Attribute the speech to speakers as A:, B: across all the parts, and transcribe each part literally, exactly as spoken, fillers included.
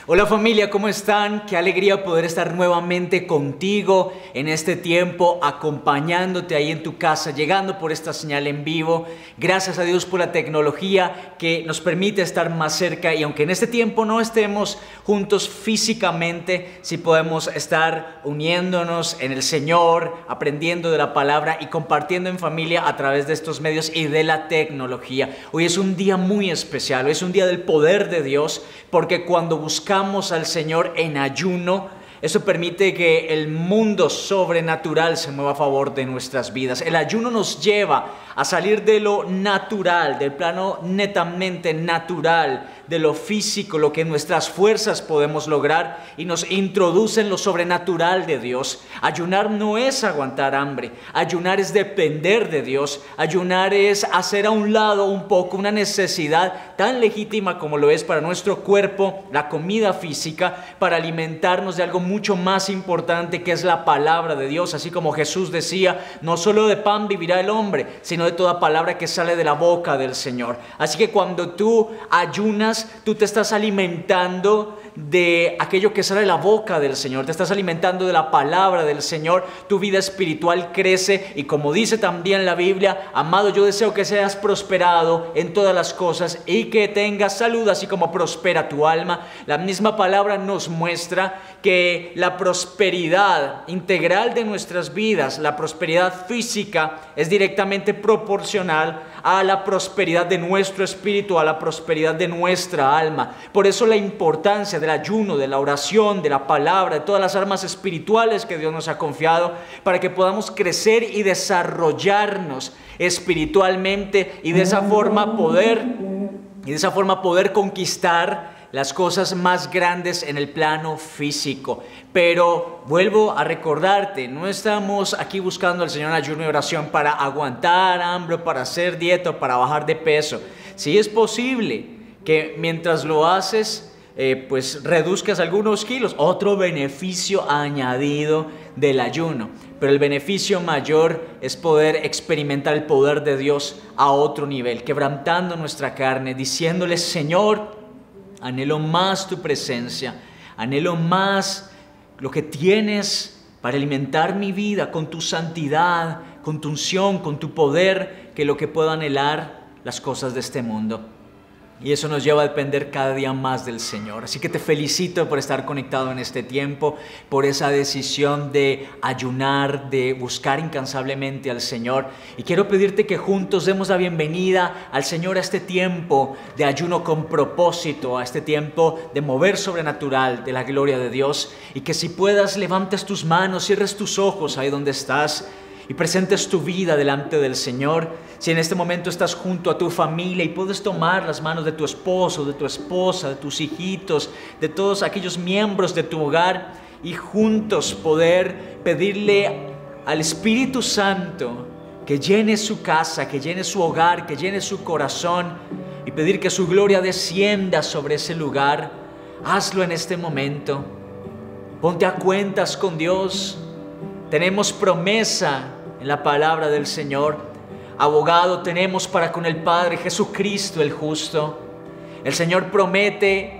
A: Hola familia, ¿cómo están? Qué alegría poder estar nuevamente contigo en este tiempo, acompañándote ahí en tu casa, llegando por esta señal en vivo. Gracias a Dios por la tecnología que nos permite estar más cerca, y aunque en este tiempo no estemos juntos físicamente, sí podemos estar uniéndonos en el Señor, aprendiendo de la palabra y compartiendo en familia a través de estos medios y de la tecnología. Hoy es un día muy especial, hoy es un día del poder de Dios, porque cuando buscamos al Señor en ayuno, eso permite que el mundo sobrenatural se mueva a favor de nuestras vidas. El ayuno nos lleva a salir de lo natural, del plano netamente natural, de lo físico, lo que nuestras fuerzas podemos lograr, y nos introduce en lo sobrenatural de Dios. Ayunar no es aguantar hambre, ayunar es depender de Dios, ayunar es hacer a un lado un poco una necesidad tan legítima como lo es para nuestro cuerpo, la comida física, para alimentarnos de algo mucho más importante, que es la palabra de Dios. Así como Jesús decía, no solo de pan vivirá el hombre, sino de toda palabra que sale de la boca del Señor. Así que cuando tú ayunas, tú te estás alimentando de aquello que sale de la boca del Señor, te estás alimentando de la palabra del Señor. Tu vida espiritual crece, y como dice también la Biblia, amado, yo deseo que seas prosperado en todas las cosas y que tengas salud, así como prospera tu alma. La misma palabra nos muestra que la prosperidad integral de nuestras vidas, la prosperidad física, es directamente proporcional a la prosperidad de nuestro espíritu, a la prosperidad de nuestra alma. Por eso la importancia del ayuno, de la oración, de la palabra, de todas las armas espirituales que Dios nos ha confiado, para que podamos crecer y desarrollarnos espiritualmente, y de esa forma poder, y de esa forma poder conquistar las cosas más grandes en el plano físico. Pero vuelvo a recordarte, no estamos aquí buscando al Señor en ayuno y oración para aguantar hambre, para hacer dieta, para bajar de peso. Sí es posible que mientras lo haces, eh, pues reduzcas algunos kilos, otro beneficio añadido del ayuno. Pero el beneficio mayor es poder experimentar el poder de Dios a otro nivel, quebrantando nuestra carne, diciéndole: Señor, anhelo más tu presencia, anhelo más lo que tienes para alimentar mi vida con tu santidad, con tu unción, con tu poder, que lo que puedo anhelar las cosas de este mundo. Y eso nos lleva a depender cada día más del Señor. Así que te felicito por estar conectado en este tiempo, por esa decisión de ayunar, de buscar incansablemente al Señor. Y quiero pedirte que juntos demos la bienvenida al Señor a este tiempo de ayuno con propósito, a este tiempo de mover sobrenatural de la gloria de Dios. Y que si puedas, levantes tus manos, cierres tus ojos ahí donde estás y presentes tu vida delante del Señor. Si en este momento estás junto a tu familia y puedes tomar las manos de tu esposo, de tu esposa, de tus hijitos, de todos aquellos miembros de tu hogar, y juntos poder pedirle al Espíritu Santo que llene su casa, que llene su hogar, que llene su corazón, y pedir que su gloria descienda sobre ese lugar. Hazlo en este momento. Ponte a cuentas con Dios. Tenemos promesa en la palabra del Señor. Abogado tenemos para con el Padre, Jesucristo el justo. El Señor promete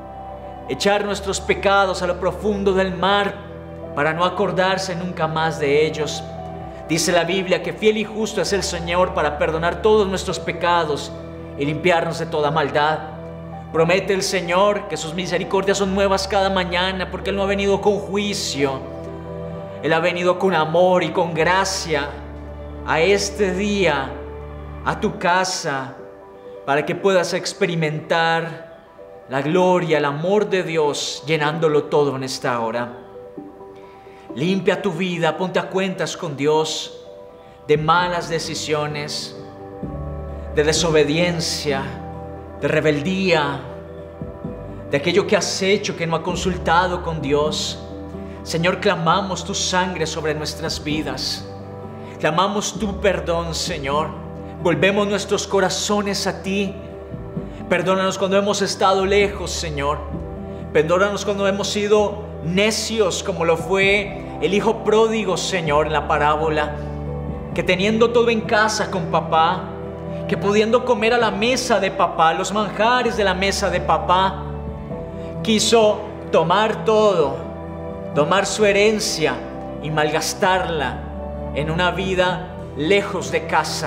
A: echar nuestros pecados a lo profundo del mar, para no acordarse nunca más de ellos. Dice la Biblia que fiel y justo es el Señor para perdonar todos nuestros pecados y limpiarnos de toda maldad. Promete el Señor que sus misericordias son nuevas cada mañana, porque Él no ha venido con juicio. Él ha venido con amor y con gracia a este día, a tu casa, para que puedas experimentar la gloria, el amor de Dios, llenándolo todo en esta hora. Limpia tu vida, ponte a cuentas con Dios de malas decisiones, de desobediencia, de rebeldía, de aquello que has hecho que no ha consultado con Dios. Señor, clamamos tu sangre sobre nuestras vidas. Clamamos tu perdón, Señor. Volvemos nuestros corazones a ti. Perdónanos cuando hemos estado lejos, Señor. Perdónanos cuando hemos sido necios, como lo fue el hijo pródigo, Señor, en la parábola, que teniendo todo en casa con papá, que pudiendo comer a la mesa de papá, los manjares de la mesa de papá, quiso tomar todo, tomar su herencia y malgastarla en una vida lejos de casa.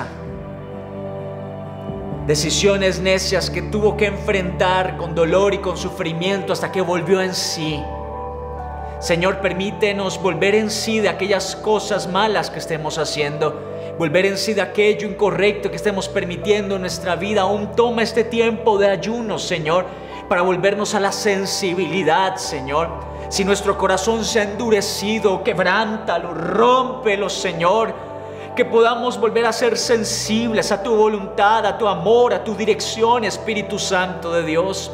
A: Decisiones necias que tuvo que enfrentar con dolor y con sufrimiento hasta que volvió en sí. Señor, permítenos volver en sí de aquellas cosas malas que estemos haciendo, volver en sí de aquello incorrecto que estemos permitiendo en nuestra vida. Aún toma este tiempo de ayuno, Señor, para volvernos a la sensibilidad, Señor. Si nuestro corazón se ha endurecido, quebrántalo, rómpelo, Señor. Que podamos volver a ser sensibles a tu voluntad, a tu amor, a tu dirección, Espíritu Santo de Dios.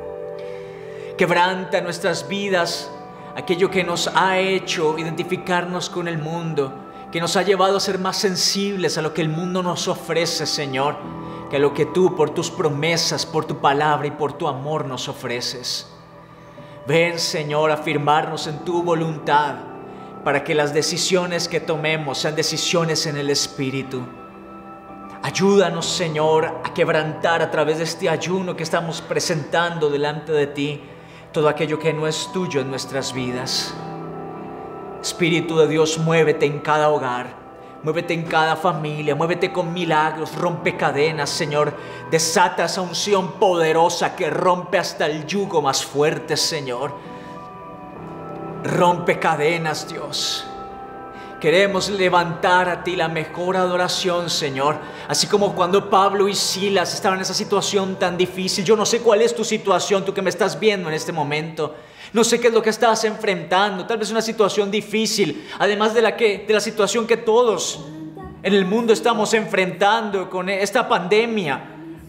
A: Quebranta nuestras vidas aquello que nos ha hecho identificarnos con el mundo, que nos ha llevado a ser más sensibles a lo que el mundo nos ofrece, Señor, que a lo que tú, por tus promesas, por tu palabra y por tu amor nos ofreces. Ven, Señor, a afirmarnos en tu voluntad, para que las decisiones que tomemos sean decisiones en el Espíritu. Ayúdanos, Señor, a quebrantar a través de este ayuno que estamos presentando delante de ti todo aquello que no es tuyo en nuestras vidas. Espíritu de Dios, muévete en cada hogar, muévete en cada familia, muévete con milagros, rompe cadenas, Señor. Desata esa unción poderosa que rompe hasta el yugo más fuerte, Señor. Rompe cadenas, Dios. Queremos levantar a ti la mejor adoración, Señor. Así como cuando Pablo y Silas estaban en esa situación tan difícil. Yo no sé cuál es tu situación, tú que me estás viendo en este momento. No sé qué es lo que estás enfrentando. Tal vez una situación difícil, además de la, que, de la situación que todos en el mundo estamos enfrentando con esta pandemia.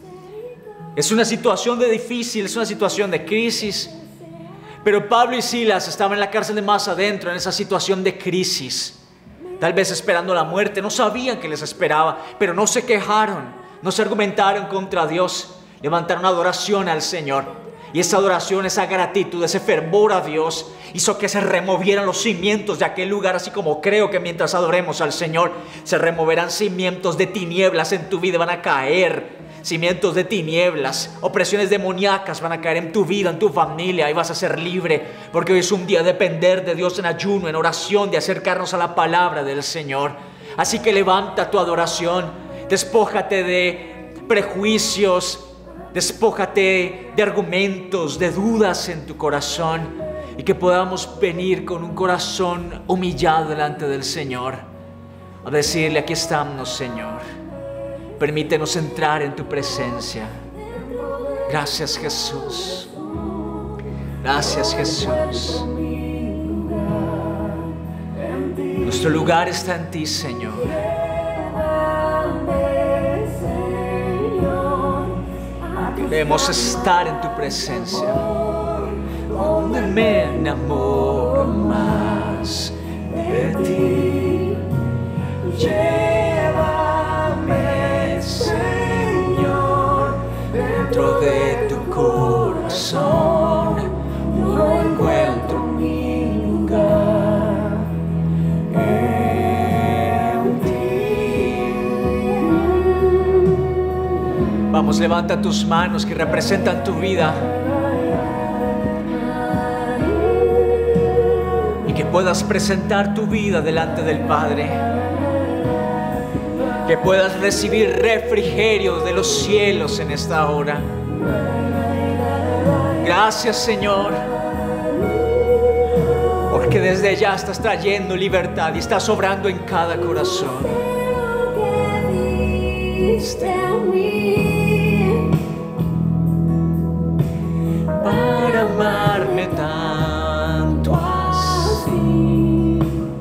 A: Es una situación de difícil, es una situación de crisis. Pero Pablo y Silas estaban en la cárcel de más adentro, en esa situación de crisis. Tal vez esperando la muerte, no sabían qué les esperaba, pero no se quejaron, no se argumentaron contra Dios. Levantaron adoración al Señor. Y esa adoración, esa gratitud, ese fervor a Dios hizo que se removieran los cimientos de aquel lugar. Así como creo que mientras adoremos al Señor se removerán cimientos de tinieblas en tu vida, van a caer cimientos de tinieblas, opresiones demoníacas van a caer en tu vida, en tu familia, y vas a ser libre, porque hoy es un día de depender de Dios en ayuno, en oración, de acercarnos a la palabra del Señor. Así que levanta tu adoración, despójate de prejuicios, despójate de argumentos, de dudas en tu corazón, y que podamos venir con un corazón humillado delante del Señor, a decirle: aquí estamos, Señor. Permítenos entrar en tu presencia. Gracias, Jesús. Gracias, Jesús. Nuestro lugar está en ti, Señor. Queremos estar en tu presencia, donde me enamoro más de ti. Llévame, Señor, dentro de tu corazón. No encuentro mi lugar en ti. Vamos, levanta tus manos que representan tu vida, y que puedas presentar tu vida delante del Padre. Que puedas recibir refrigerio de los cielos en esta hora. Gracias, Señor, porque desde ya estás trayendo libertad y estás obrando en cada corazón. Para amarme tanto así,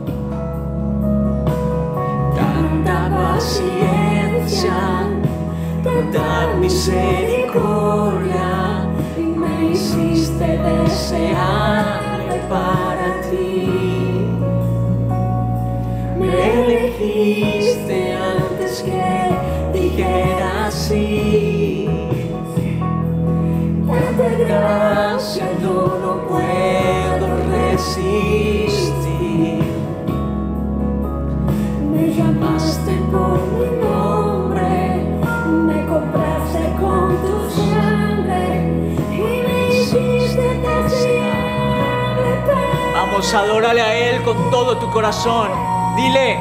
A: tanta paciencia, tanta misericordia, me hiciste desearme para ti. Me elegiste antes que dijera sí. Tanta gracia yo no puedo resistir. Me llamaste por mi nombre, me compraste con tu sangre y me hiciste tan Vamos, adórale a Él con todo tu corazón. Dile: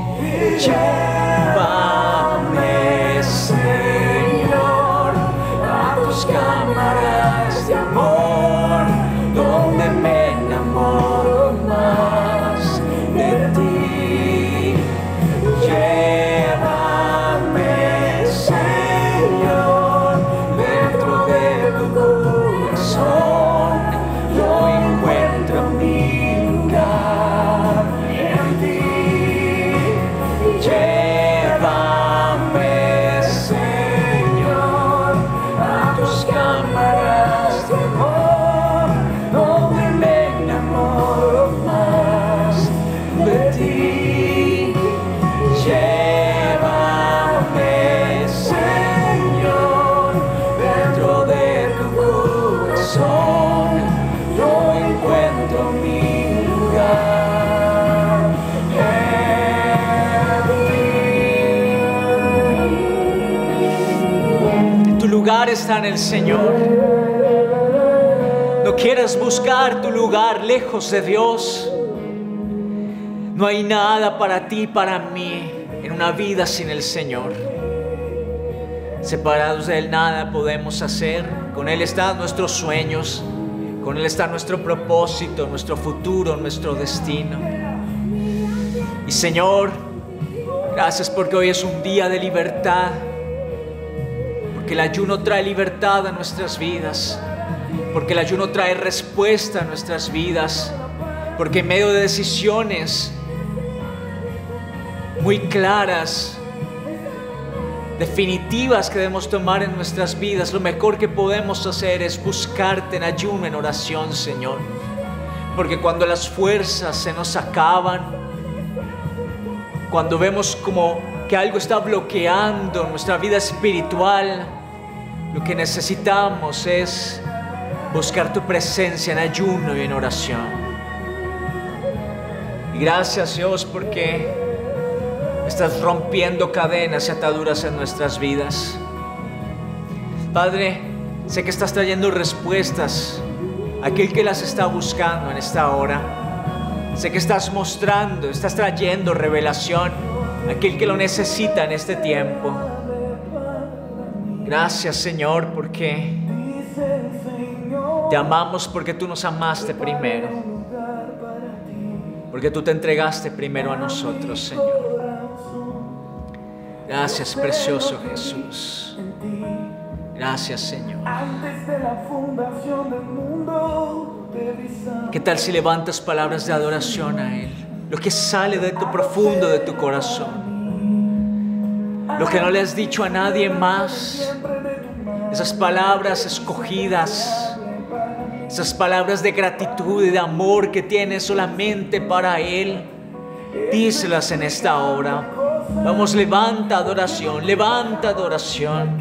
A: llévame, Señor, a tus cámaras de amor, donde me enamoro más de ti. Llévame, Señor, dentro de tu corazón. Yo encuentro mi lugar en ti. Llévame, Señor, a tus cámaras de amor, donde me enamoro más de ti. Llévame, Señor, dentro de tu corazón. Yo encuentro mi lugar en ti. Tu lugar está en el Señor. No quieras buscar tu lugar lejos de Dios. No hay nada para ti, para mí, en una vida sin el Señor. Separados de Él nada podemos hacer. Con Él están nuestros sueños. Con Él está nuestro propósito, nuestro futuro, nuestro destino. Y Señor, gracias porque hoy es un día de libertad. Porque el ayuno trae libertad a nuestras vidas. Porque el ayuno trae respuesta a nuestras vidas. Porque en medio de decisiones muy claras, definitivas que debemos tomar en nuestras vidas, lo mejor que podemos hacer es buscarte en ayuno, en oración, Señor. Porque cuando las fuerzas se nos acaban, cuando vemos como que algo está bloqueando nuestra vida espiritual, lo que necesitamos es buscar tu presencia en ayuno y en oración. Y gracias, Dios, porque estás rompiendo cadenas y ataduras en nuestras vidas. Padre, sé que estás trayendo respuestas a aquel que las está buscando en esta hora. Sé que estás mostrando, estás trayendo revelación a aquel que lo necesita en este tiempo. Gracias, Señor, porque te amamos, porque tú nos amaste primero. Porque tú te entregaste primero a nosotros, Señor. Gracias, precioso Jesús. Gracias, Señor. ¿Qué tal si levantas palabras de adoración a Él? Lo que sale de tu profundo, de tu corazón. Lo que no le has dicho a nadie más. Esas palabras escogidas. Esas palabras de gratitud y de amor que tienes solamente para Él. Díselas en esta hora. Vamos, levanta adoración, levanta adoración.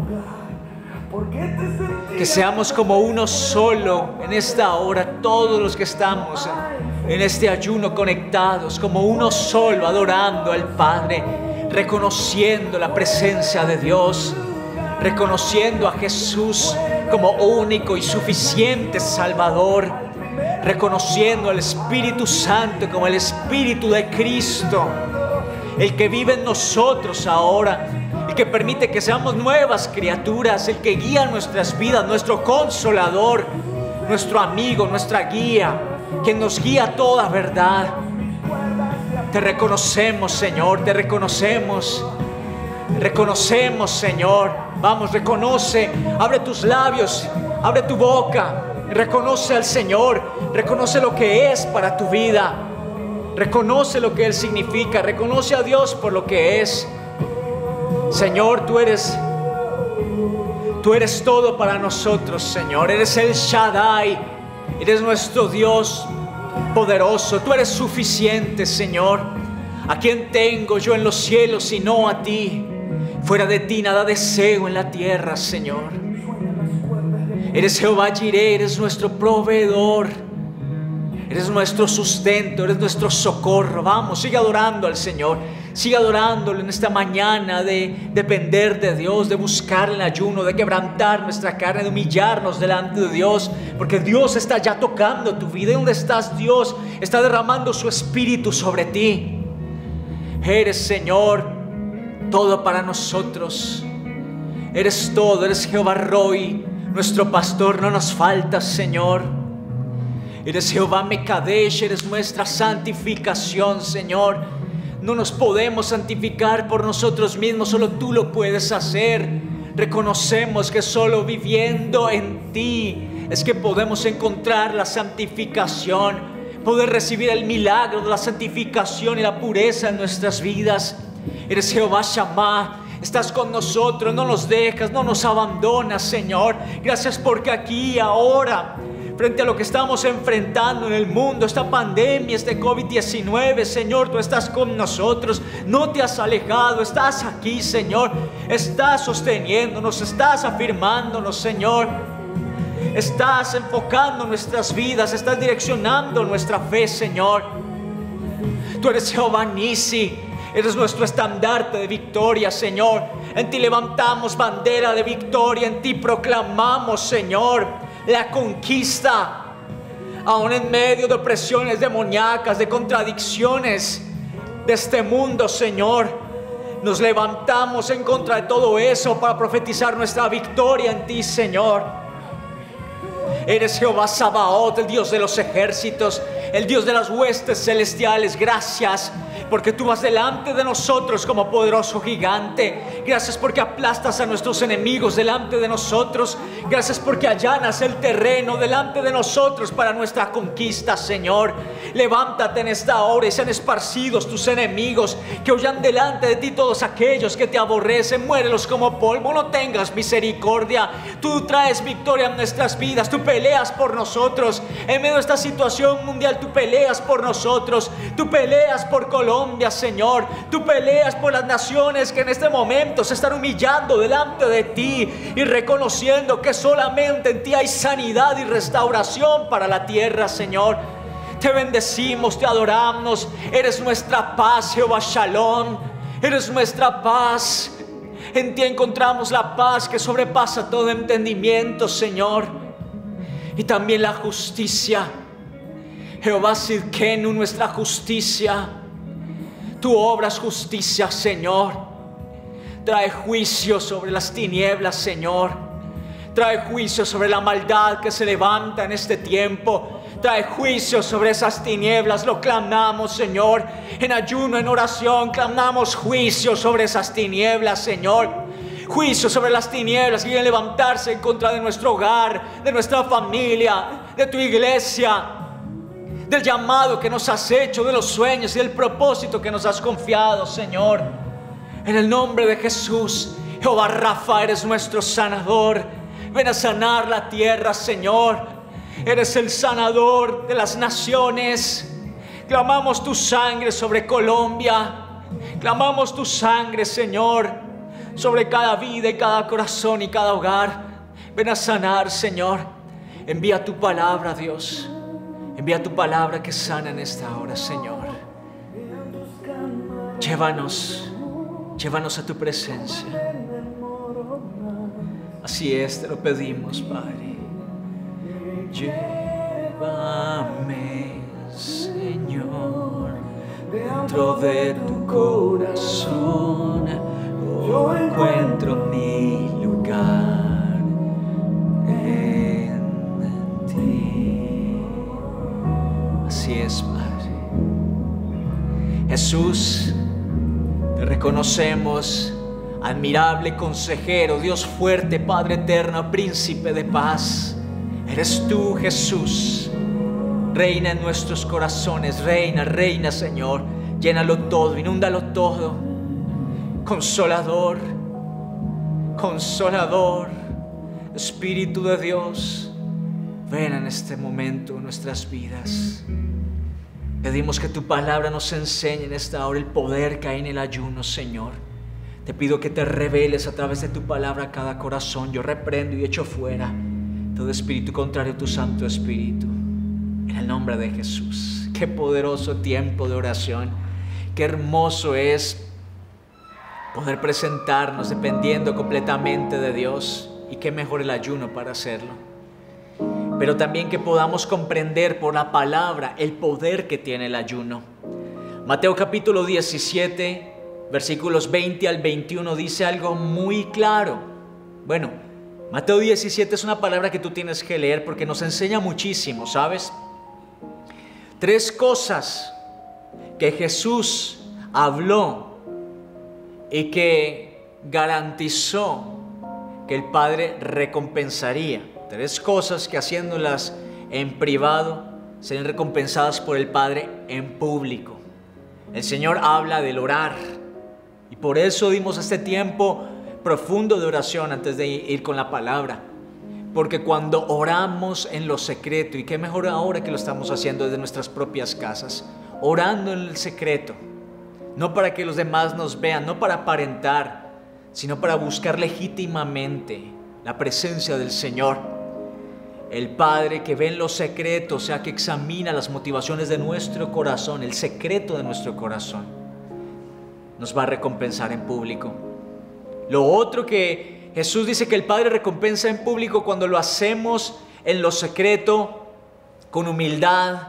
A: Que seamos como uno solo en esta hora, todos los que estamos en este ayuno conectados, como uno solo, adorando al Padre, reconociendo la presencia de Dios, reconociendo a Jesús como único y suficiente Salvador, reconociendo al Espíritu Santo como el Espíritu de Cristo, el que vive en nosotros ahora, el que permite que seamos nuevas criaturas, el que guía nuestras vidas, nuestro consolador, nuestro amigo, nuestra guía, quien nos guía a toda verdad. Te reconocemos, Señor, te reconocemos, reconocemos, Señor. Vamos, reconoce, abre tus labios, abre tu boca, reconoce al Señor, reconoce lo que es para tu vida. Reconoce lo que Él significa. Reconoce a Dios por lo que es. Señor, tú eres Tú eres todo para nosotros, Señor. Eres el Shaddai. Eres nuestro Dios poderoso. Tú eres suficiente, Señor. ¿A quién tengo yo en los cielos sino a ti? Fuera de ti nada deseo en la tierra, Señor. Eres Jehová Jireh. Eres nuestro proveedor. Eres nuestro sustento, eres nuestro socorro. Vamos, sigue adorando al Señor. Sigue adorándolo en esta mañana, de depender de Dios, de buscar el ayuno, de quebrantar nuestra carne, de humillarnos delante de Dios, porque Dios está ya tocando tu vida. ¿Y dónde estás? Dios está derramando su espíritu sobre ti. Eres, Señor, todo para nosotros. Eres todo, eres Jehová Roi, nuestro pastor, no nos faltas, Señor. Eres Jehová Mekadesh, eres nuestra santificación, Señor. No nos podemos santificar por nosotros mismos, solo tú lo puedes hacer. Reconocemos que solo viviendo en ti es que podemos encontrar la santificación, poder recibir el milagro de la santificación y la pureza en nuestras vidas. Eres Jehová Shammah. Estás con nosotros, no nos dejas, no nos abandonas, Señor. Gracias porque aquí, ahora, frente a lo que estamos enfrentando en el mundo, esta pandemia, este COVID diecinueve, Señor, tú estás con nosotros, no te has alejado, estás aquí, Señor. Estás sosteniéndonos, estás afirmándonos, Señor. Estás enfocando nuestras vidas, estás direccionando nuestra fe, Señor. Tú eres Jehová Nisi. Eres nuestro estandarte de victoria, Señor. En ti levantamos bandera de victoria. En ti proclamamos, Señor, la conquista. Aún en medio de opresiones demoníacas, de contradicciones de este mundo, Señor, nos levantamos en contra de todo eso para profetizar nuestra victoria en ti, Señor. Eres Jehová Sabaoth, el Dios de los ejércitos, el Dios de las huestes celestiales. Gracias porque tú vas delante de nosotros como poderoso gigante. Gracias porque aplastas a nuestros enemigos delante de nosotros. Gracias porque allanas el terreno delante de nosotros para nuestra conquista, Señor. Levántate en esta hora y sean esparcidos tus enemigos, que huyan delante de ti todos aquellos que te aborrecen. Muérelos como polvo, no tengas misericordia. Tú traes victoria en nuestras vidas, tú peleas por nosotros. En medio de esta situación mundial, tú peleas por nosotros. Tú peleas por Colombia, Señor. Tú peleas por las naciones que en este momento se están humillando delante de ti y reconociendo que solamente en ti hay sanidad y restauración para la tierra, Señor. Te bendecimos, te adoramos. Eres nuestra paz, Jehová Shalom. Eres nuestra paz. En ti encontramos la paz que sobrepasa todo entendimiento, Señor. Y también la justicia. Jehová Sidkenu, nuestra justicia. Tú obras justicia, Señor. Trae juicio sobre las tinieblas, Señor. Trae juicio sobre la maldad que se levanta en este tiempo. Trae juicio sobre esas tinieblas. Lo clamamos, Señor. En ayuno, en oración, clamamos juicio sobre esas tinieblas, Señor. Juicio sobre las tinieblas que quieren levantarse en contra de nuestro hogar, de nuestra familia, de tu iglesia, del llamado que nos has hecho, de los sueños y del propósito que nos has confiado, Señor. En el nombre de Jesús, Jehová Rafa, eres nuestro sanador. Ven a sanar la tierra, Señor. Eres el sanador de las naciones. Clamamos tu sangre sobre Colombia. Clamamos tu sangre, Señor, sobre cada vida y cada corazón y cada hogar. Ven a sanar, Señor. Envía tu palabra, Dios. Envía tu palabra que sana en esta hora, Señor. Llévanos, llévanos a tu presencia. Así es, te lo pedimos, Padre. Llévame, Señor, dentro de tu corazón. Yo encuentro mi lugar en ti. Así es, Padre. Jesús, te reconocemos, admirable consejero, Dios fuerte, Padre eterno, príncipe de paz. Eres tú, Jesús. Reina en nuestros corazones, reina, reina, Señor. Llénalo todo, inúndalo todo. Consolador, consolador, Espíritu de Dios, ven en este momento en nuestras vidas. Pedimos que tu palabra nos enseñe en esta hora el poder que hay en el ayuno, Señor. Te pido que te reveles a través de tu palabra a cada corazón. Yo reprendo y echo fuera todo espíritu contrario a tu Santo Espíritu. En el nombre de Jesús. Qué poderoso tiempo de oración. qué hermoso es poder presentarnos dependiendo completamente de Dios, y qué mejor el ayuno para hacerlo. Pero también que podamos comprender por la palabra el poder que tiene el ayuno. Mateo capítulo diecisiete, versículos veinte al veintiuno dice algo muy claro. Bueno, Mateo diecisiete es una palabra que tú tienes que leer porque nos enseña muchísimo, ¿sabes? Tres cosas que Jesús habló y que garantizó que el Padre recompensaría. Tres cosas que haciéndolas en privado serían recompensadas por el Padre en público. El Señor habla del orar, y por eso dimos este tiempo profundo de oración antes de ir con la palabra. Porque cuando oramos en lo secreto, y qué mejor ahora que lo estamos haciendo desde nuestras propias casas, orando en el secreto, no para que los demás nos vean, no para aparentar, sino para buscar legítimamente la presencia del Señor. El Padre que ve en lo secreto, o sea, que examina las motivaciones de nuestro corazón, el secreto de nuestro corazón, nos va a recompensar en público. Lo otro que Jesús dice que el Padre recompensa en público cuando lo hacemos en lo secreto, con humildad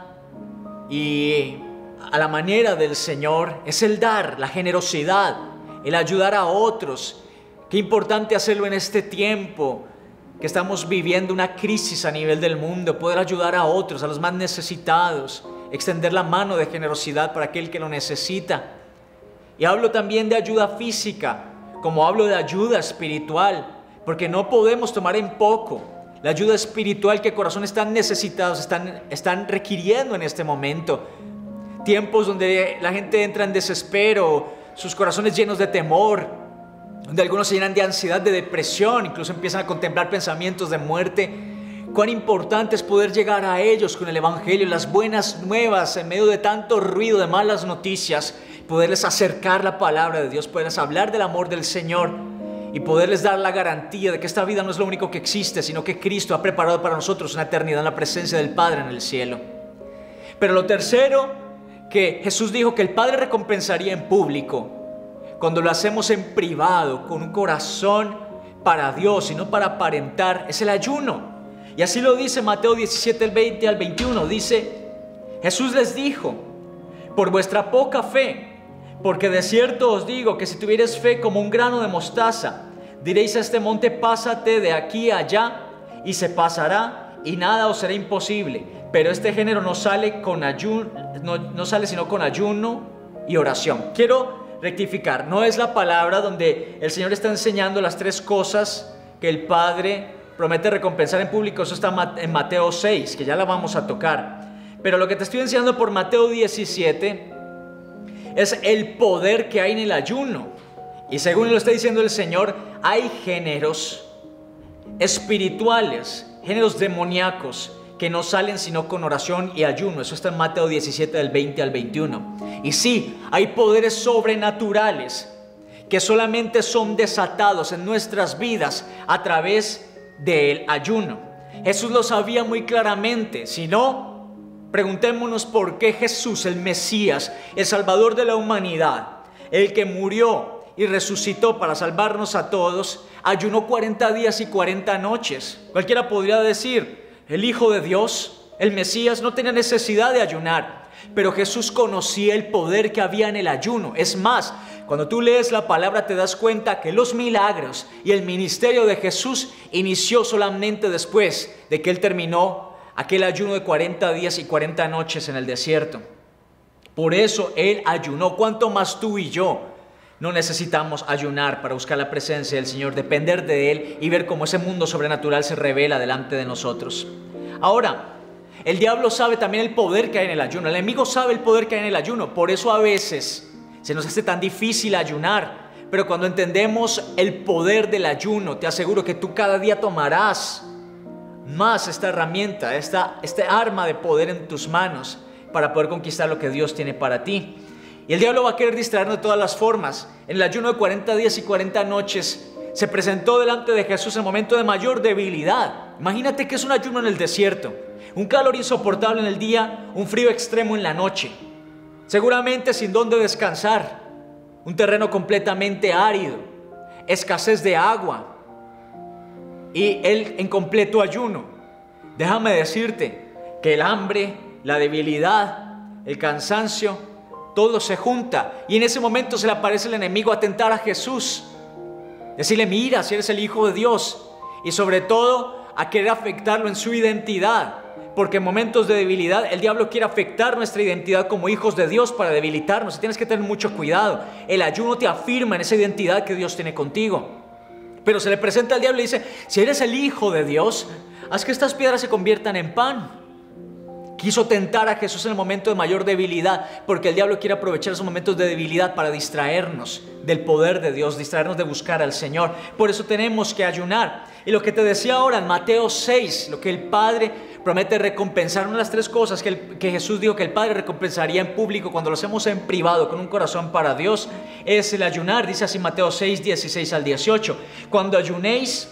A: y a la manera del Señor, es el dar, la generosidad, el ayudar a otros. Qué importante hacerlo en este tiempo que estamos viviendo una crisis a nivel del mundo, poder ayudar a otros, a los más necesitados, extender la mano de generosidad para aquel que lo necesita. Y hablo también de ayuda física, como hablo de ayuda espiritual, porque no podemos tomar en poco la ayuda espiritual que corazones tan necesitados están, están requiriendo en este momento. Tiempos donde la gente entra en desespero, sus corazones llenos de temor, donde algunos se llenan de ansiedad, de depresión, incluso empiezan a contemplar pensamientos de muerte. Cuán importante es poder llegar a ellos con el Evangelio, las buenas nuevas en medio de tanto ruido de malas noticias, poderles acercar la palabra de Dios, poderles hablar del amor del Señor y poderles dar la garantía de que esta vida no es lo único que existe, sino que Cristo ha preparado para nosotros una eternidad en la presencia del Padre en el cielo. Pero lo tercero que Jesús dijo que el Padre recompensaría en público, cuando lo hacemos en privado, con un corazón para Dios y no para aparentar, es el ayuno. Y así lo dice Mateo diecisiete, el veinte al veintiuno. Dice, Jesús les dijo, por vuestra poca fe, porque de cierto os digo que si tuviereis fe como un grano de mostaza, diréis a este monte, pásate de aquí a allá, y se pasará, y nada os será imposible. Pero este género no sale, con ayuno, no, no sale sino con ayuno y oración. Quiero rectificar, no es la palabra donde el Señor está enseñando las tres cosas que el Padre promete recompensar en público. Eso está en Mateo seis, que ya la vamos a tocar. Pero lo que te estoy enseñando por Mateo diecisiete es el poder que hay en el ayuno. Y según lo está diciendo el Señor, hay géneros espirituales, géneros demoníacos, que no salen sino con oración y ayuno. Eso está en Mateo diecisiete, del veinte al veintiuno. Y sí, hay poderes sobrenaturales que solamente son desatados en nuestras vidas a través del ayuno. Jesús lo sabía muy claramente. Si no, preguntémonos por qué Jesús, el Mesías, el Salvador de la humanidad, el que murió y resucitó para salvarnos a todos, ayunó cuarenta días y cuarenta noches. Cualquiera podría decir, el Hijo de Dios, el Mesías, no tenía necesidad de ayunar, pero Jesús conocía el poder que había en el ayuno. Es más, cuando tú lees la palabra te das cuenta que los milagros y el ministerio de Jesús inició solamente después de que Él terminó aquel ayuno de cuarenta días y cuarenta noches en el desierto. Por eso Él ayunó. ¿Cuánto más tú y yo no necesitamos ayunar para buscar la presencia del Señor, depender de Él y ver cómo ese mundo sobrenatural se revela delante de nosotros? Ahora, el diablo sabe también el poder que hay en el ayuno. El enemigo sabe el poder que hay en el ayuno. Por eso a veces se nos hace tan difícil ayunar. Pero cuando entendemos el poder del ayuno, te aseguro que tú cada día tomarás más esta herramienta, esta, este arma de poder en tus manos para poder conquistar lo que Dios tiene para ti. Y el diablo va a querer distraernos de todas las formas. En el ayuno de cuarenta días y cuarenta noches se presentó delante de Jesús el momento de mayor debilidad. Imagínate que es un ayuno en el desierto, un calor insoportable en el día, un frío extremo en la noche. seguramente sin dónde descansar, un terreno completamente árido, escasez de agua y él en completo ayuno. Déjame decirte que el hambre, la debilidad, el cansancio, todo se junta y en ese momento se le aparece el enemigo a tentar a Jesús, decirle: mira, si eres el Hijo de Dios, y sobre todo a querer afectarlo en su identidad, porque en momentos de debilidad el diablo quiere afectar nuestra identidad como hijos de Dios para debilitarnos. Y tienes que tener mucho cuidado. El ayuno te afirma en esa identidad que Dios tiene contigo, pero se le presenta al diablo y dice: si eres el Hijo de Dios, haz que estas piedras se conviertan en pan. Quiso tentar a Jesús en el momento de mayor debilidad, porque el diablo quiere aprovechar esos momentos de debilidad para distraernos del poder de Dios, distraernos de buscar al Señor. Por eso tenemos que ayunar. Y lo que te decía ahora en Mateo seis, lo que el Padre promete recompensar, una de las tres cosas que, el, que Jesús dijo que el Padre recompensaría en público cuando lo hacemos en privado con un corazón para Dios, es el ayunar. Dice así Mateo seis, dieciséis al dieciocho: cuando ayunéis,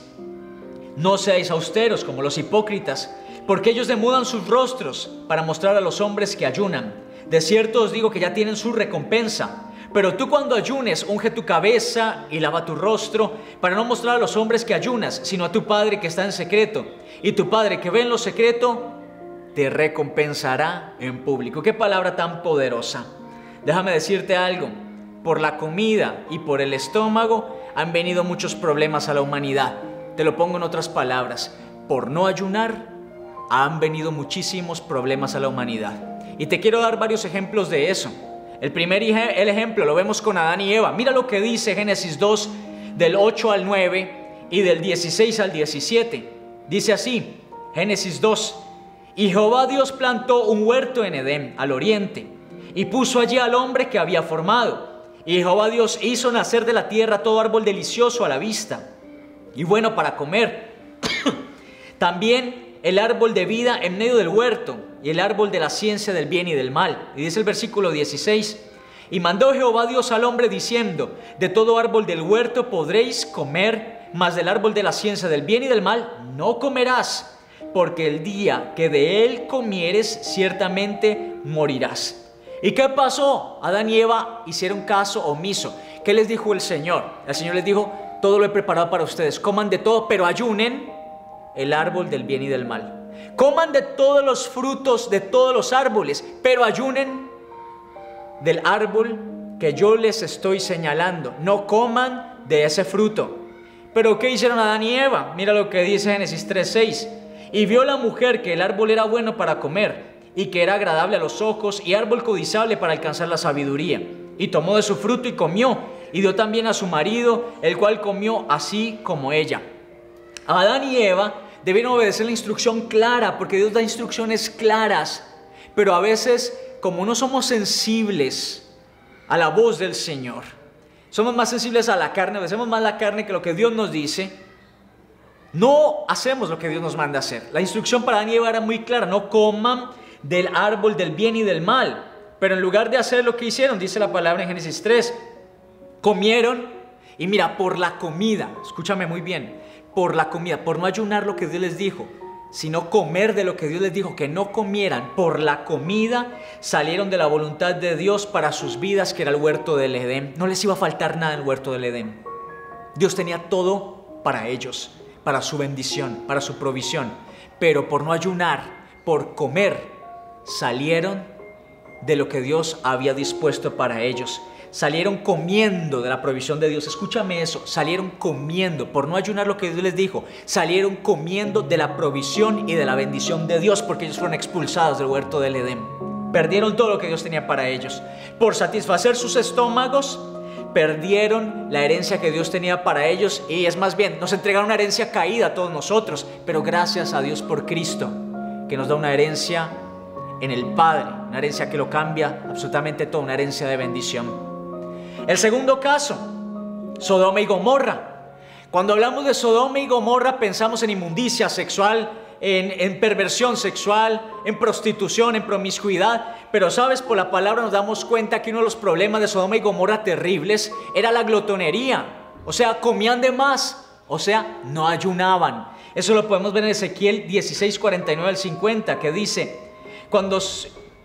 A: no seáis austeros como los hipócritas, porque ellos demudan sus rostros para mostrar a los hombres que ayunan. De cierto os digo que ya tienen su recompensa. Pero tú, cuando ayunes, unge tu cabeza y lava tu rostro, para no mostrar a los hombres que ayunas, sino a tu Padre que está en secreto. Y tu Padre que ve en lo secreto te recompensará en público. Qué palabra tan poderosa. Déjame decirte algo: por la comida y por el estómago han venido muchos problemas a la humanidad. Te lo pongo en otras palabras: por no ayunar han venido muchísimos problemas a la humanidad. Y te quiero dar varios ejemplos de eso. El primer el ejemplo lo vemos con Adán y Eva. Mira lo que dice Génesis dos, del ocho al nueve y del dieciséis al diecisiete. Dice así, Génesis dos: y Jehová Dios plantó un huerto en Edén, al oriente, y puso allí al hombre que había formado. Y Jehová Dios hizo nacer de la tierra todo árbol delicioso a la vista y bueno para comer. También el árbol de vida en medio del huerto, y el árbol de la ciencia del bien y del mal. Y dice el versículo dieciséis: y mandó Jehová Dios al hombre diciendo: de todo árbol del huerto podréis comer, mas del árbol de la ciencia del bien y del mal no comerás, porque el día que de él comieres ciertamente morirás. ¿Y qué pasó? Adán y Eva hicieron caso omiso. ¿Qué les dijo el Señor? El Señor les dijo: todo lo he preparado para ustedes, coman de todo, pero ayunen el árbol del bien y del mal. Coman de todos los frutos de todos los árboles, pero ayunen del árbol que yo les estoy señalando. No coman de ese fruto. Pero ¿qué hicieron Adán y Eva? Mira lo que dice Génesis tres, seis. Y vio la mujer que el árbol era bueno para comer, y que era agradable a los ojos, y árbol codiciable para alcanzar la sabiduría. Y tomó de su fruto y comió, y dio también a su marido, el cual comió así como ella. Adán y Eva debieron obedecer la instrucción clara, porque Dios da instrucciones claras. Pero a veces, como no somos sensibles a la voz del Señor, somos más sensibles a la carne, obedecemos más la carne que lo que Dios nos dice, no hacemos lo que Dios nos manda hacer. La instrucción para Adán y Eva era muy clara: no coman del árbol del bien y del mal. Pero en lugar de hacer lo que hicieron, dice la palabra en Génesis tres, comieron. Y mira, por la comida, escúchame muy bien, por la comida, por no ayunar lo que Dios les dijo, sino comer de lo que Dios les dijo que no comieran, por la comida salieron de la voluntad de Dios para sus vidas, que era el huerto del Edén. No les iba a faltar nada en el huerto del Edén. Dios tenía todo para ellos, para su bendición, para su provisión. Pero por no ayunar, por comer, salieron de lo que Dios había dispuesto para ellos. Salieron comiendo de la provisión de Dios. Escúchame eso, salieron comiendo, por no ayunar lo que Dios les dijo, salieron comiendo de la provisión y de la bendición de Dios, porque ellos fueron expulsados del huerto del Edén. Perdieron todo lo que Dios tenía para ellos. Por satisfacer sus estómagos, perdieron la herencia que Dios tenía para ellos. Y es más bien, nos entregaron una herencia caída a todos nosotros. Pero gracias a Dios por Cristo, que nos da una herencia en el Padre, una herencia que lo cambia absolutamente todo, una herencia de bendición. El segundo caso, Sodoma y Gomorra. Cuando hablamos de Sodoma y Gomorra, pensamos en inmundicia sexual, en, en perversión sexual, en prostitución, en promiscuidad. Pero sabes, por la palabra nos damos cuenta que uno de los problemas de Sodoma y Gomorra terribles era la glotonería. O sea, comían de más, o sea, no ayunaban. Eso lo podemos ver en Ezequiel dieciséis, cuarenta y nueve al cincuenta, que dice: cuando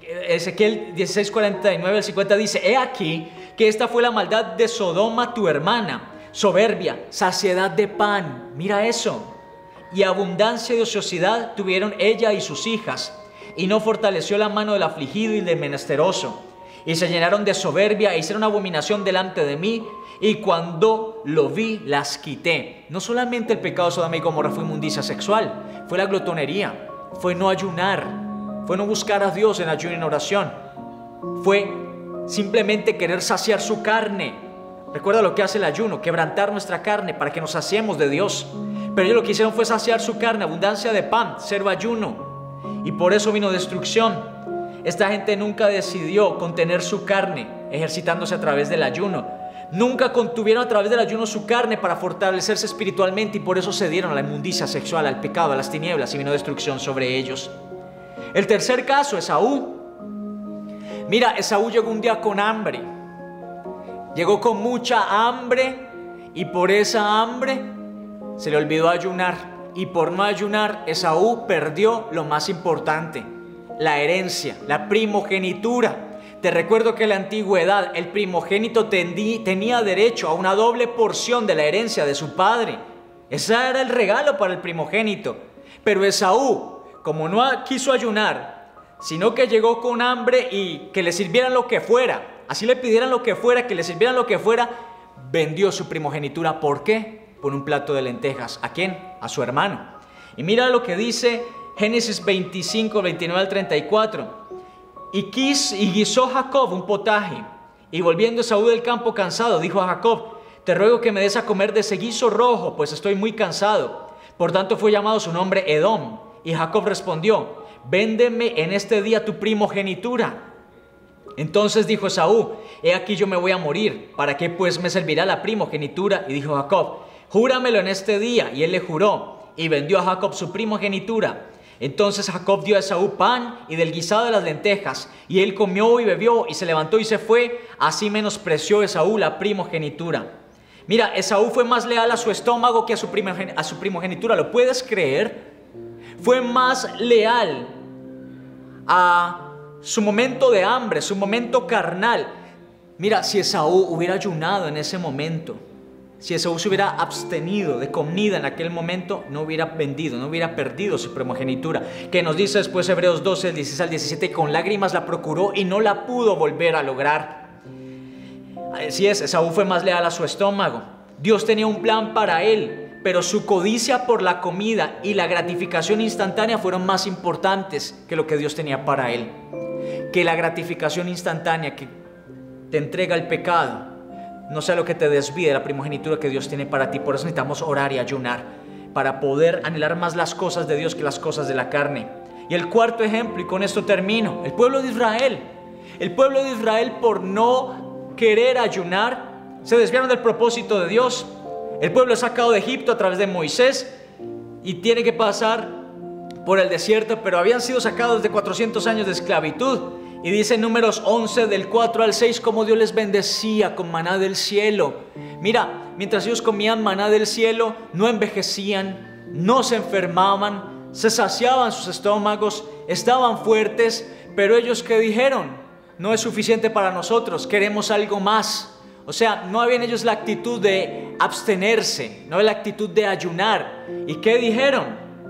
A: Ezequiel dieciséis, cuarenta y nueve al cincuenta dice: he aquí que esta fue la maldad de Sodoma tu hermana, soberbia, saciedad de pan, mira eso, y abundancia de ociosidad tuvieron ella y sus hijas, y no fortaleció la mano del afligido y del menesteroso, y se llenaron de soberbia e hicieron abominación delante de mí, y cuando lo vi las quité. No solamente el pecado de Sodoma y Gomorra fue inmundicia sexual, fue la glotonería, fue no ayunar, fue no buscar a Dios en ayuno y en oración, fue simplemente querer saciar su carne. Recuerda lo que hace el ayuno: quebrantar nuestra carne para que nos saciemos de Dios. Pero ellos lo que hicieron fue saciar su carne, abundancia de pan, cero ayuno, y por eso vino destrucción. Esta gente nunca decidió contener su carne ejercitándose a través del ayuno. Nunca contuvieron a través del ayuno su carne para fortalecerse espiritualmente, y por eso se dieron a la inmundicia sexual, al pecado, a las tinieblas, y vino destrucción sobre ellos. El tercer caso, Esaú. Mira, Esaú llegó un día con hambre. Llegó con mucha hambre, y por esa hambre se le olvidó ayunar. Y por no ayunar, Esaú perdió lo más importante: la herencia, la primogenitura. Te recuerdo que en la antigüedad el primogénito tendí, tenía derecho a una doble porción de la herencia de su padre. Ese era el regalo para el primogénito. Pero Esaú, como no quiso ayunar, sino que llegó con hambre y que le sirvieran lo que fuera, así le pidieran lo que fuera, que le sirvieran lo que fuera, vendió su primogenitura. ¿Por qué? Por un plato de lentejas. ¿A quién? A su hermano. Y mira lo que dice Génesis veinticinco, veintinueve al treinta y cuatro. Y, quis, y guisó Jacob un potaje, y volviendo Esaú del campo cansado, dijo a Jacob: te ruego que me des a comer de ese guiso rojo, pues estoy muy cansado. Por tanto fue llamado su nombre Edom. Y Jacob respondió: véndeme en este día tu primogenitura. Entonces dijo Esaú: he aquí yo me voy a morir, ¿para qué pues me servirá la primogenitura? Y dijo Jacob: júramelo en este día. Y él le juró, y vendió a Jacob su primogenitura. Entonces Jacob dio a Esaú pan y del guisado de las lentejas, y él comió y bebió, y se levantó y se fue. Así menospreció Esaú la primogenitura. Mira, Esaú fue más leal a su estómago que a su, primogen- a su primogenitura. ¿Lo puedes creer? Fue más leal a su momento de hambre, su momento carnal. Mira, si Esaú hubiera ayunado en ese momento, si Esaú se hubiera abstenido de comida en aquel momento, no hubiera vendido, no hubiera perdido su primogenitura. Que nos dice después Hebreos doce, dieciséis al diecisiete, con lágrimas la procuró y no la pudo volver a lograr. Así es, Esaú fue más leal a su estómago. Dios tenía un plan para él, pero su codicia por la comida y la gratificación instantánea fueron más importantes que lo que Dios tenía para él. Que la gratificación instantánea que te entrega el pecado no sea lo que te desvíe de la primogenitura que Dios tiene para ti. Por eso necesitamos orar y ayunar, para poder anhelar más las cosas de Dios que las cosas de la carne. Y el cuarto ejemplo, y con esto termino: el pueblo de Israel. El pueblo de Israel, por no querer ayunar, se desviaron del propósito de Dios. El pueblo es sacado de Egipto a través de Moisés y tiene que pasar por el desierto, pero habían sido sacados de cuatrocientos años de esclavitud. Y dice en Números once, del cuatro al seis, cómo Dios les bendecía con maná del cielo. Mira, mientras ellos comían maná del cielo, no envejecían, no se enfermaban, se saciaban sus estómagos, estaban fuertes. Pero ellos, ¿qué dijeron? No es suficiente para nosotros, queremos algo más. O sea, no había en ellos la actitud de abstenerse, no la actitud de ayunar. ¿Y qué dijeron?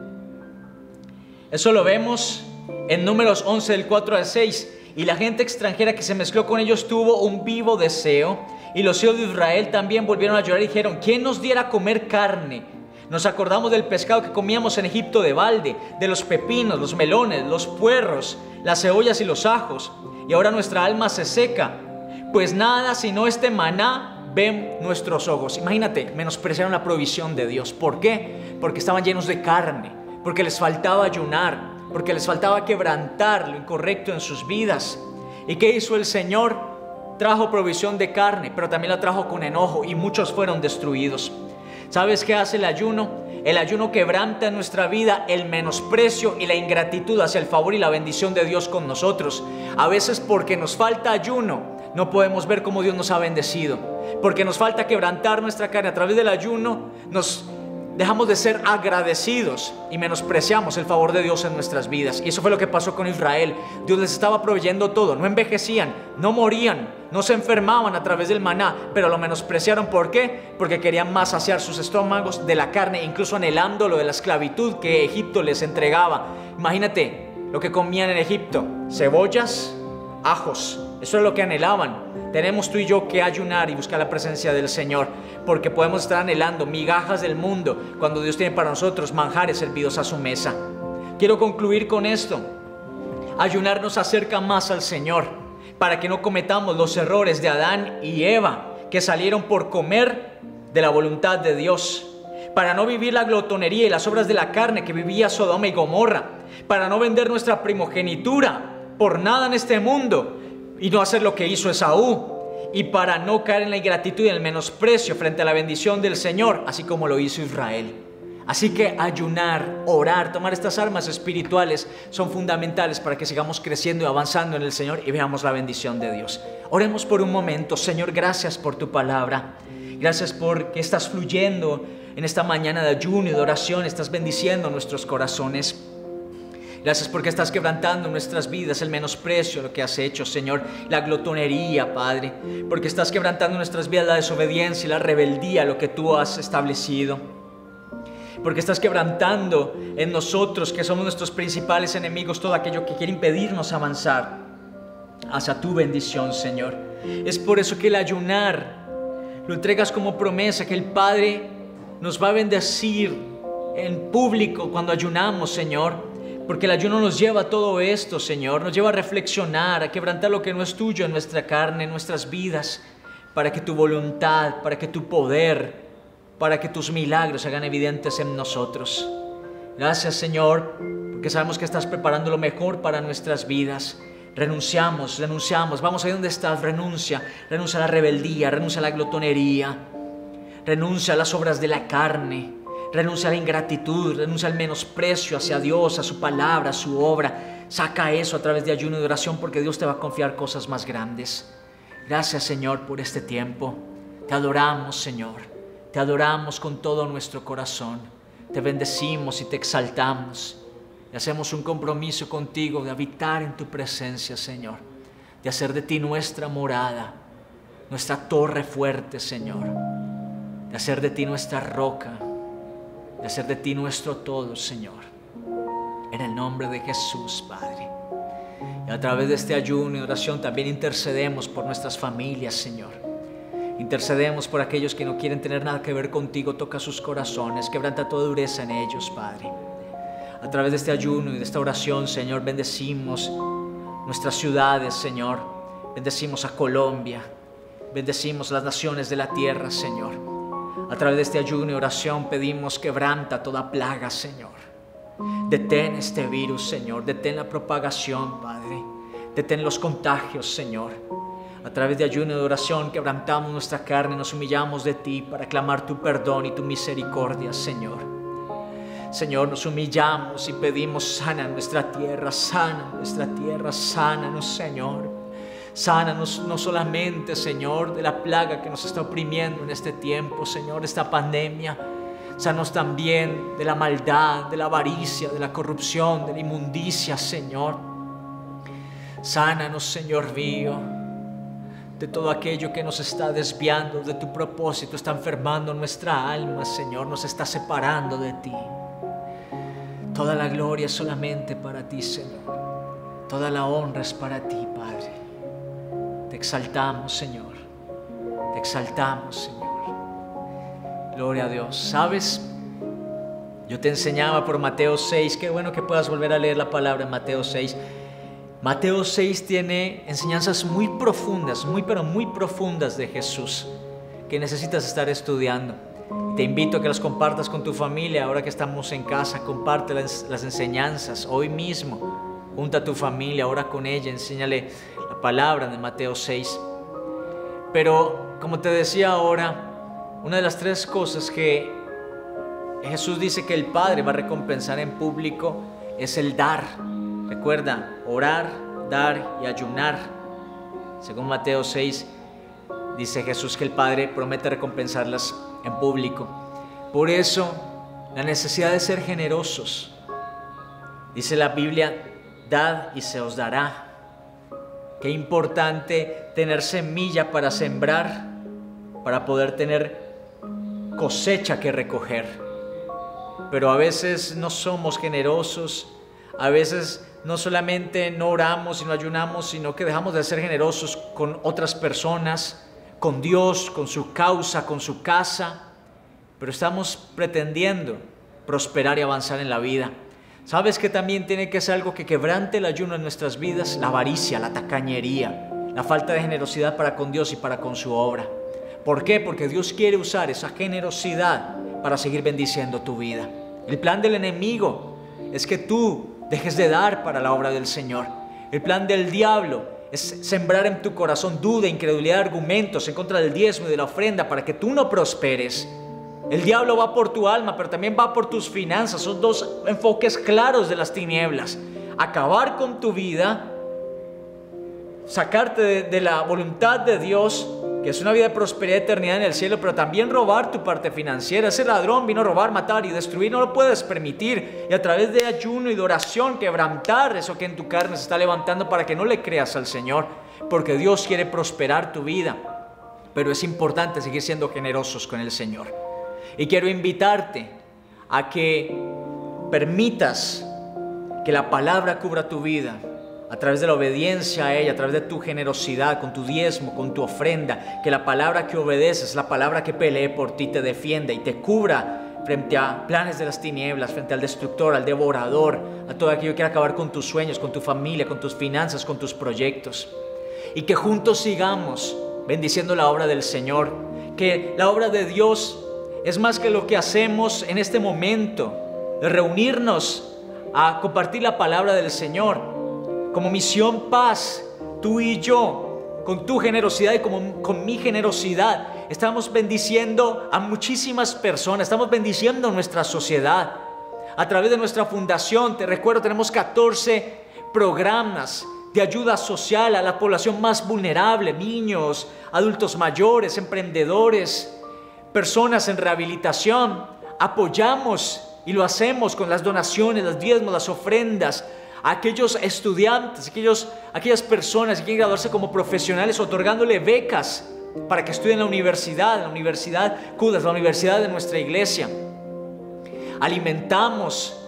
A: Eso lo vemos en Números once, del cuatro al seis. Y la gente extranjera que se mezcló con ellos tuvo un vivo deseo, y los hijos de Israel también volvieron a llorar y dijeron: ¿quién nos diera a comer carne? Nos acordamos del pescado que comíamos en Egipto de balde, de los pepinos, los melones, los puerros, las cebollas y los ajos, y ahora nuestra alma se seca, pues nada sino este maná ven nuestros ojos. Imagínate, menospreciaron la provisión de Dios. ¿Por qué? Porque estaban llenos de carne, porque les faltaba ayunar, porque les faltaba quebrantar lo incorrecto en sus vidas. ¿Y qué hizo el Señor? Trajo provisión de carne, pero también la trajo con enojo, y muchos fueron destruidos. ¿Sabes qué hace el ayuno? El ayuno quebranta en nuestra vida el menosprecio y la ingratitud hacia el favor y la bendición de Dios con nosotros. A veces, porque nos falta ayuno, no podemos ver cómo Dios nos ha bendecido. Porque nos falta quebrantar nuestra carne a través del ayuno, nos dejamos de ser agradecidos y menospreciamos el favor de Dios en nuestras vidas. Y eso fue lo que pasó con Israel. Dios les estaba proveyendo todo, no envejecían, no morían, no se enfermaban a través del maná, pero lo menospreciaron. ¿Por qué? Porque querían más saciar sus estómagos de la carne, incluso anhelando lo de la esclavitud que Egipto les entregaba. Imagínate lo que comían en Egipto: cebollas, ajos. Eso es lo que anhelaban. Tenemos tú y yo que ayunar y buscar la presencia del Señor, porque podemos estar anhelando migajas del mundo cuando Dios tiene para nosotros manjares servidos a su mesa. Quiero concluir con esto: ayunar nos acerca más al Señor, para que no cometamos los errores de Adán y Eva, que salieron por comer de la voluntad de Dios, para no vivir la glotonería y las obras de la carne que vivía Sodoma y Gomorra, para no vender nuestra primogenitura por nada en este mundo y no hacer lo que hizo Esaú, y para no caer en la ingratitud y el menosprecio frente a la bendición del Señor, así como lo hizo Israel. Así que ayunar, orar, tomar estas armas espirituales son fundamentales para que sigamos creciendo y avanzando en el Señor y veamos la bendición de Dios. Oremos por un momento. Señor, gracias por tu palabra. Gracias porque estás fluyendo en esta mañana de ayuno y de oración. Estás bendiciendo nuestros corazones. Gracias porque estás quebrantando nuestras vidas el menosprecio, lo que has hecho, Señor, la glotonería, Padre, porque estás quebrantando en nuestras vidas la desobediencia y la rebeldía, lo que tú has establecido, porque estás quebrantando en nosotros, que somos nuestros principales enemigos, todo aquello que quiere impedirnos avanzar hacia tu bendición, Señor. Es por eso que el ayunar lo entregas como promesa, que el Padre nos va a bendecir en público cuando ayunamos, Señor. Porque el ayuno nos lleva a todo esto, Señor, nos lleva a reflexionar, a quebrantar lo que no es tuyo en nuestra carne, en nuestras vidas, para que tu voluntad, para que tu poder, para que tus milagros se hagan evidentes en nosotros. Gracias, Señor, porque sabemos que estás preparando lo mejor para nuestras vidas. Renunciamos, renunciamos, vamos ahí donde estás, renuncia, renuncia a la rebeldía, renuncia a la glotonería, renuncia a las obras de la carne. Renuncia a la ingratitud, renuncia al menosprecio hacia Dios, a su palabra, a su obra. Saca eso a través de ayuno y oración, porque Dios te va a confiar cosas más grandes. Gracias, Señor, por este tiempo. Te adoramos, Señor. Te adoramos con todo nuestro corazón. Te bendecimos y te exaltamos. Y hacemos un compromiso contigo de habitar en tu presencia, Señor. De hacer de ti nuestra morada, nuestra torre fuerte, Señor. De hacer de ti nuestra roca. De hacer de ti nuestro todo, Señor, en el nombre de Jesús, Padre. Y a través de este ayuno y oración también intercedemos por nuestras familias, Señor. Intercedemos por aquellos que no quieren tener nada que ver contigo. Toca sus corazones, quebranta toda dureza en ellos, Padre. A través de este ayuno y de esta oración, Señor, bendecimos nuestras ciudades, Señor. Bendecimos a Colombia, bendecimos las naciones de la tierra, Señor. A través de este ayuno y oración pedimos: quebranta toda plaga, Señor. Detén este virus, Señor. Detén la propagación, Padre. Detén los contagios, Señor. A través de ayuno y oración quebrantamos nuestra carne, nos humillamos de ti para clamar tu perdón y tu misericordia, Señor. Señor, nos humillamos y pedimos: sana nuestra tierra, sana nuestra tierra, sánanos, Señor. Sánanos no solamente, Señor, de la plaga que nos está oprimiendo en este tiempo, Señor, esta pandemia. Sánanos también de la maldad, de la avaricia, de la corrupción, de la inmundicia, Señor. Sánanos, Señor mío, de todo aquello que nos está desviando de tu propósito, está enfermando nuestra alma, Señor, nos está separando de ti. Toda la gloria es solamente para ti, Señor. Toda la honra es para ti, Padre. Te exaltamos, Señor. Te exaltamos, Señor. Gloria a Dios. ¿Sabes? Yo te enseñaba por Mateo seis. Qué bueno que puedas volver a leer la palabra en Mateo seis. Mateo seis tiene enseñanzas muy profundas, muy pero muy profundas de Jesús, que necesitas estar estudiando. Te invito a que las compartas con tu familia. Ahora que estamos en casa, comparte las, las enseñanzas hoy mismo. Junta a tu familia, ora con ella, enséñale la palabra de Mateo seis. Pero como te decía ahora, una de las tres cosas que Jesús dice que el Padre va a recompensar en público es el dar. Recuerda, orar, dar y ayunar. Según Mateo seis, dice Jesús que el Padre promete recompensarlas en público. Por eso la necesidad de ser generosos. Dice la Biblia, dad y se os dará. Qué importante tener semilla para sembrar, para poder tener cosecha que recoger. Pero a veces no somos generosos, a veces no solamente no oramos y no ayunamos, sino que dejamos de ser generosos con otras personas, con Dios, con su causa, con su casa, pero estamos pretendiendo prosperar y avanzar en la vida. ¿Sabes que también tiene que ser algo que quebrante el ayuno en nuestras vidas? La avaricia, la tacañería, la falta de generosidad para con Dios y para con su obra. ¿Por qué? Porque Dios quiere usar esa generosidad para seguir bendiciendo tu vida. El plan del enemigo es que tú dejes de dar para la obra del Señor. El plan del diablo es sembrar en tu corazón duda, incredulidad, argumentos en contra del diezmo y de la ofrenda para que tú no prosperes. El diablo va por tu alma, pero también va por tus finanzas. Son dos enfoques claros de las tinieblas. Acabar con tu vida, sacarte de, de la voluntad de Dios, que es una vida de prosperidad y eternidad en el cielo, pero también robar tu parte financiera. Ese ladrón vino a robar, matar y destruir, no lo puedes permitir. Y a través de ayuno y de oración, quebrantar eso que en tu carne se está levantando para que no le creas al Señor, porque Dios quiere prosperar tu vida. Pero es importante seguir siendo generosos con el Señor. Y quiero invitarte a que permitas que la palabra cubra tu vida a través de la obediencia a ella, a través de tu generosidad, con tu diezmo, con tu ofrenda. Que la palabra que obedeces, la palabra que pelee por ti, te defienda y te cubra frente a planes de las tinieblas, frente al destructor, al devorador, a todo aquello que quiere acabar con tus sueños, con tu familia, con tus finanzas, con tus proyectos. Y que juntos sigamos bendiciendo la obra del Señor. Que la obra de Dios es más que lo que hacemos en este momento, de reunirnos a compartir la palabra del Señor. Como Misión Paz, tú y yo, con tu generosidad y como, con mi generosidad, estamos bendiciendo a muchísimas personas, estamos bendiciendo a nuestra sociedad. A través de nuestra fundación, te recuerdo, tenemos catorce programas de ayuda social a la población más vulnerable, niños, adultos mayores, emprendedores, personas en rehabilitación. Apoyamos y lo hacemos con las donaciones, los diezmos, las ofrendas a aquellos estudiantes, aquellos, aquellas personas que quieren graduarse como profesionales, otorgándole becas para que estudien en la universidad, la Universidad CUDAS, la universidad de nuestra iglesia. Alimentamos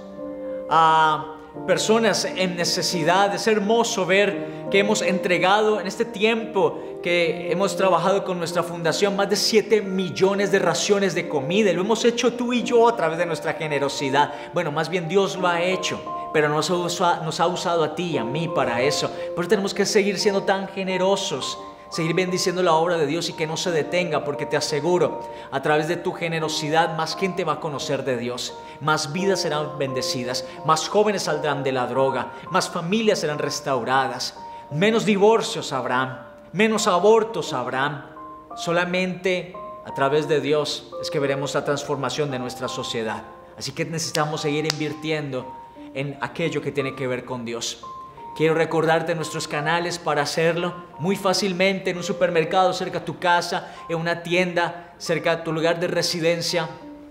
A: a personas en necesidad. Es hermoso ver que hemos entregado en este tiempo que hemos trabajado con nuestra fundación más de siete millones de raciones de comida. Lo hemos hecho tú y yo a través de nuestra generosidad. Bueno, más bien Dios lo ha hecho, pero nos ha, nos ha usado a ti y a mí para eso. Por eso tenemos que seguir siendo tan generosos, seguir bendiciendo la obra de Dios y que no se detenga, porque te aseguro, a través de tu generosidad más gente va a conocer de Dios, más vidas serán bendecidas, más jóvenes saldrán de la droga, más familias serán restauradas, menos divorcios habrán, menos abortos habrán. Solamente a través de Dios es que veremos la transformación de nuestra sociedad. Así que necesitamos seguir invirtiendo en aquello que tiene que ver con Dios. Quiero recordarte nuestros canales para hacerlo muy fácilmente: en un supermercado cerca de tu casa, en una tienda cerca de tu lugar de residencia.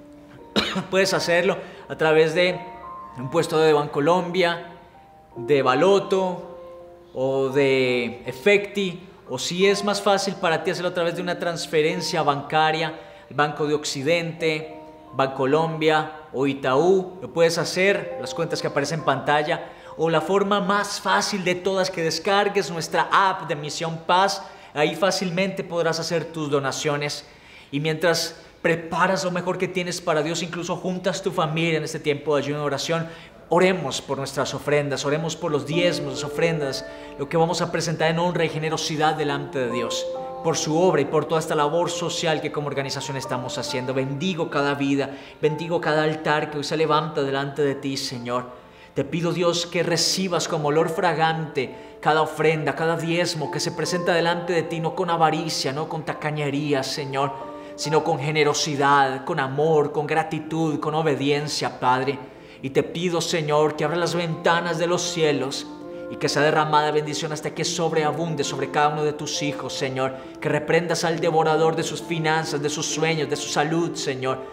A: Puedes hacerlo a través de un puesto de Bancolombia, de Baloto o de Efecti, o si es más fácil para ti hacerlo a través de una transferencia bancaria, el Banco de Occidente, Bancolombia o Itaú, lo puedes hacer, las cuentas que aparecen en pantalla. O la forma más fácil de todas, que descargues nuestra app de Misión Paz. Ahí fácilmente podrás hacer tus donaciones. Y mientras preparas lo mejor que tienes para Dios, incluso juntas tu familia en este tiempo de ayuno y oración, oremos por nuestras ofrendas, oremos por los diezmos, las ofrendas, lo que vamos a presentar en honra y generosidad delante de Dios, por su obra y por toda esta labor social que como organización estamos haciendo. Bendigo cada vida, bendigo cada altar que hoy se levanta delante de ti, Señor. Te pido, Dios, que recibas como olor fragante cada ofrenda, cada diezmo que se presenta delante de ti, no con avaricia, no con tacañería, Señor, sino con generosidad, con amor, con gratitud, con obediencia, Padre. Y te pido, Señor, que abras las ventanas de los cielos y que sea derramada bendición hasta que sobreabunde sobre cada uno de tus hijos, Señor. Que reprendas al devorador de sus finanzas, de sus sueños, de su salud, Señor.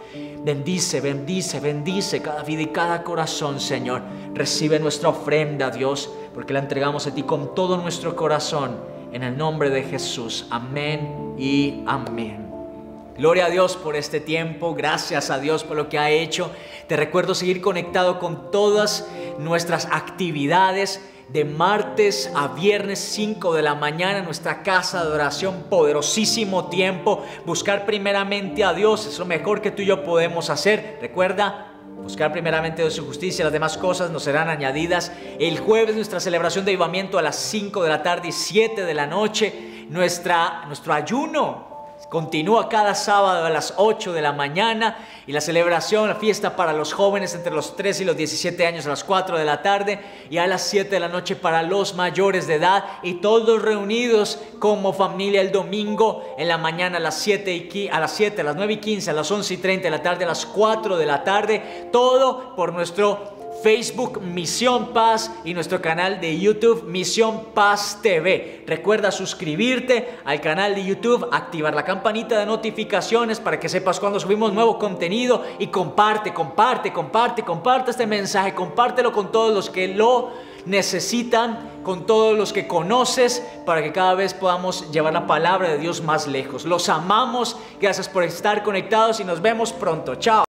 A: Bendice, bendice, bendice cada vida y cada corazón, Señor. Recibe nuestra ofrenda, Dios, porque la entregamos a ti con todo nuestro corazón. En el nombre de Jesús. Amén y amén. Gloria a Dios por este tiempo, gracias a Dios por lo que ha hecho. Te recuerdo seguir conectado con todas nuestras actividades de martes a viernes cinco de la mañana en nuestra casa de oración. Poderosísimo tiempo, buscar primeramente a Dios es lo mejor que tú y yo podemos hacer. Recuerda, buscar primeramente Dios y su justicia, las demás cosas nos serán añadidas. El jueves nuestra celebración de avivamiento a las cinco de la tarde y siete de la noche. Nuestra, nuestro ayuno continúa cada sábado a las ocho de la mañana, y la celebración, la fiesta para los jóvenes entre los tres y los diecisiete años a las cuatro de la tarde, y a las siete de la noche para los mayores de edad, y todos reunidos como familia el domingo en la mañana a las siete, y a las siete, a las nueve y quince, a las once y treinta de la tarde, a las cuatro de la tarde, todo por nuestro Facebook Misión Paz y nuestro canal de YouTube Misión Paz T V. Recuerda suscribirte al canal de YouTube, activar la campanita de notificaciones para que sepas cuando subimos nuevo contenido, y comparte, comparte, comparte, comparte este mensaje, compártelo con todos los que lo necesitan, con todos los que conoces, para que cada vez podamos llevar la palabra de Dios más lejos. Los amamos, gracias por estar conectados y nos vemos pronto. Chao.